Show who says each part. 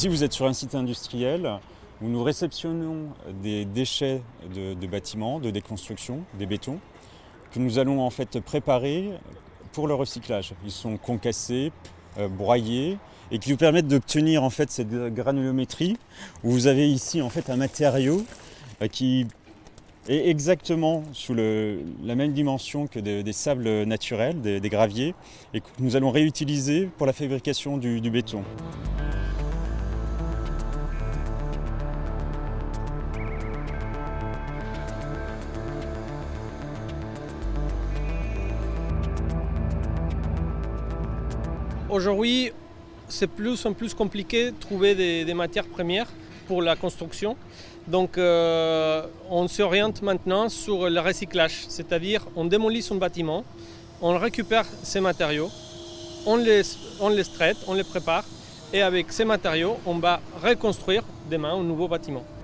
Speaker 1: Ici, vous êtes sur un site industriel où nous réceptionnons des déchets de bâtiments, de déconstruction, des bétons, que nous allons en fait préparer pour le recyclage. Ils sont concassés, broyés et qui vous permettent d'obtenir en fait cette granulométrie où vous avez ici en fait un matériau qui est exactement sous la même dimension que des sables naturels, des graviers, et que nous allons réutiliser pour la fabrication du béton.
Speaker 2: Aujourd'hui, c'est plus en plus compliqué de trouver des matières premières pour la construction. Donc on s'oriente maintenant sur le recyclage, c'est-à-dire on démolit son bâtiment, on récupère ces matériaux, on les traite, on les prépare et avec ces matériaux, on va reconstruire demain un nouveau bâtiment.